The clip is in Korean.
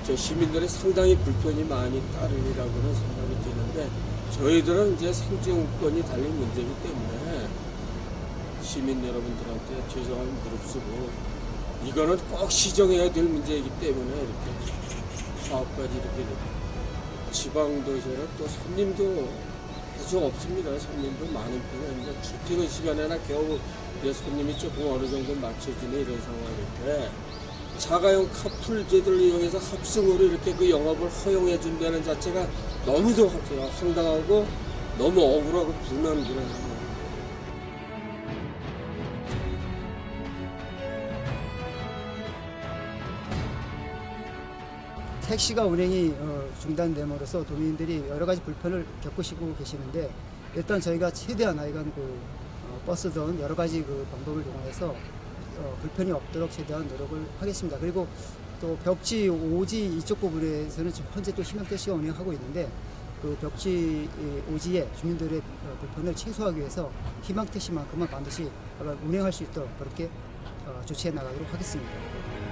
저 시민들이 상당히 불편이 많이 따르리라고는 생각이 드는데 저희들은 이제 생존권이 달린 문제이기 때문에 시민 여러분들한테 죄송함을 무릅쓰고 이거는 꼭 시정해야 될 문제이기 때문에 이렇게 사업까지 이렇게 지방도시에는 또 손님도 계속 없습니다. 손님도 많은 편인데 출퇴근 시간에나 겨우 이제 손님이 조금 어느 정도 맞춰지는 이런 상황인데 자가용 카풀제도를 이용해서 합승으로 이렇게 그 영업을 허용해 준다는 자체가 너무도 황당하고 너무 억울하고 분한 그런 상황. 택시가 운행이 중단됨으로써 도민들이 여러 가지 불편을 겪으시고 계시는데 일단 저희가 최대한 하여간 버스든 여러 가지 방법을 이용해서 불편이 없도록 최대한 노력을 하겠습니다. 그리고 또 벽지, 오지 이쪽 부분에서는 지금 현재 또 희망택시가 운행하고 있는데 그 벽지, 오지에 주민들의 불편을 최소화하기 위해서 희망택시만큼은 반드시 운행할 수 있도록 그렇게 조치해 나가도록 하겠습니다.